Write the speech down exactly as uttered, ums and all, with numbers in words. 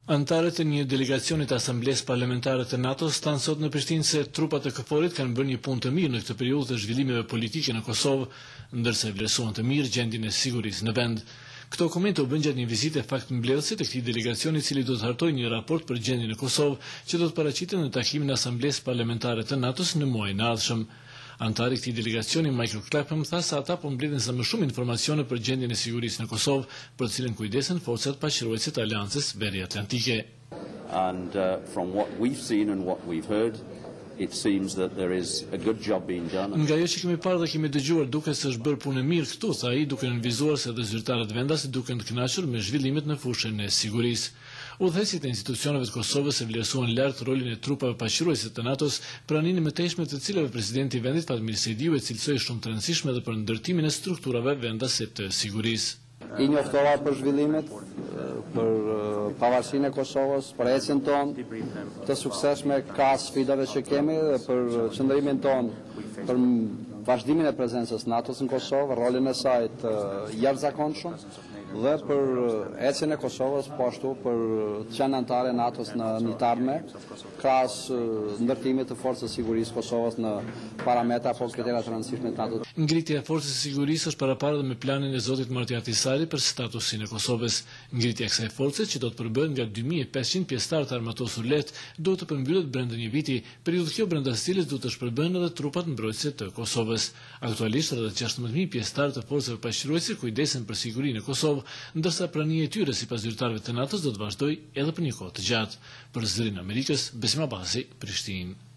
Antarët e një delegacioni të Asamblesë Parlamentare të NATO-s tanë sot në Prishtinë se trupat e K F O R-it kanë bërë një punë të mirë në këtë periudhë të zhvillimeve politike në Kosovë, ndërsa vlerësuan të mirë gjendjen e sigurisë në vend. Këto komente u bën gjatë një vizite faktmbledhëse të këtij delegacioni, i cili do të hartojë një raport për gjendjen e Kosovë që do të paraqitet në takimin e Asamblesë Parlamentare të NATO-s në muajin e ardhshëm. Antari i këtij delegacioni, Michael Clapham, tha se ata po mbledhin sa më shumë informacione për gjendjen e sigurisë në Kosovë, për të cilën kujdesen forcat paqëruese të Aleancës Veriatlantike. And uh, from what we've seen and what we've heard, it seems that there is a good job being done. Nga ajo që kemi parë dhe kemi dëgjuar, duket se është bërë punë mirë këtu, tha ai, duke nënvizuar se edhe zyrtarët vendas duken të kënaqur me zhvillimet në fushën e sigurisë. Udhëheqësit e institucioneve të Kosovës e vlerësuan lart rolin e trupave paqëruese të NATO-s, praninë e mëtejshme të cilave presidenti i vendit Fatmir Sejdiu e cilësoi shumë të rëndësishme edhe për ndërtimin e strukturave vendase të sigurisë. I njoftova për zhvillimet, për pavarësinë e Kosovës, për ecjen tonë të suksesshme ka sfidave që kemi dhe për qëndrimin tonë për vazhdimin e prezencës NATO-s në Kosovë, rolin e saj të jashtëzakonshëm dhe për ecjen e Kosovës, po ashtu për të qenë anëtare NATO-s në një të ardhme, krahas ndërtimit të forcës së sigurisë Kosovës në parametra apo kritera të rëndësishme të NATO-s. Ngritja e forcës së sigurisë është paraparë dhe me planin e zotit Marti Ahtisari për statusin e Kosovës. Ngritja e kësaj force, që do të përbëhet nga dy mijë e pesëqind pjesëtar të armatosur lehtë, do të përmbyllet brenda një viti, periudhë kjo brenda së cilës do të shpërbëhen edhe trupat mbrojtëse të Kosovës. Aktualisht rreth gjashtëmbëdhjetë mijë pjesëtar të forcave paqëruese kujdesen për sigurinë e Kosovë, ndërsa prania e tyre sipas zyrtarëve të NATO-s do të vazhdojë edhe për një kohë të gjatë. Për Zërin e Amerikës, Besim Abasi, Prishtinë.